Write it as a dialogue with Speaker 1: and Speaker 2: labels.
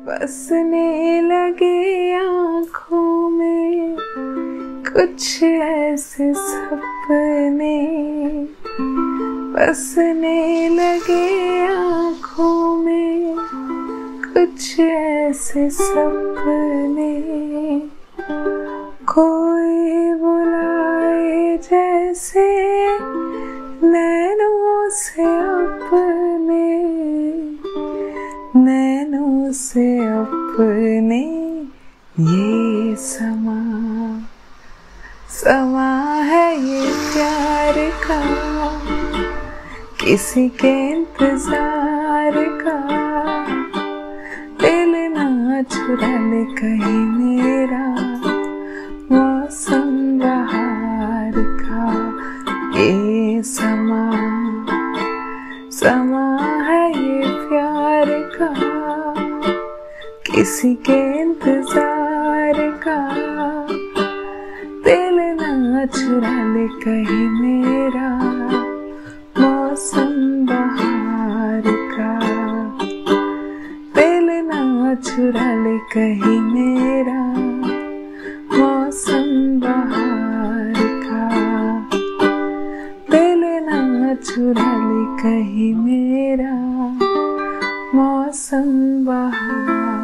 Speaker 1: बसने लगे आँखों में कुछ ऐसे सपने, बसने लगे आँखों में कुछ ऐसे सपने। कोई बुलाए जैसे नैनों से अपने, नैनों से अपने। ये समा है ये प्यार का, किसी के इंतजार का। दिल ना चुरा ले कहीं मेरा, मौसम बहार का। ये समा है ये प्यार का, किसी के इंतजार का। दिल ना चुरा ले कहीं मेरा, मौसम बहार का। दिल ना चुरा ले कहीं मेरा, मौसम बहार का। दिल ना चुरा ले कहीं मेरा, मौसम बहार।